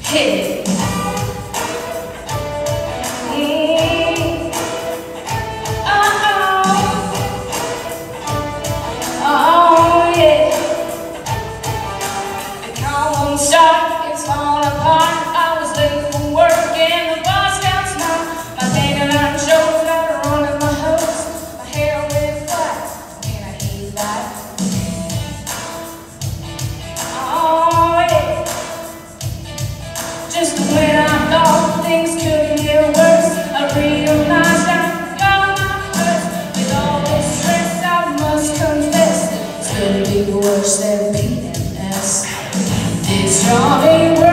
Hit it. Oh yeah. The car won't start, it's falling apart. I was late for work and the boss got smart. My finger line shows, got a run in my hose. My hair went flat and I hate life. Oh yeah. Just when I thought things could get worse, I realized I'm gone first. With all this stress, I must confess, it's gonna be worse than PMS. It's Johnny.